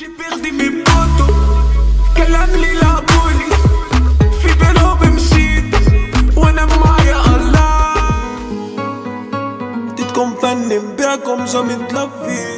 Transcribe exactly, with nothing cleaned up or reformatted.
J'ai perdu mes potos, كلام لي لعبولي في بينهم مشيت وانا معايا الله. بدكم فن نبيعكم جو متلفي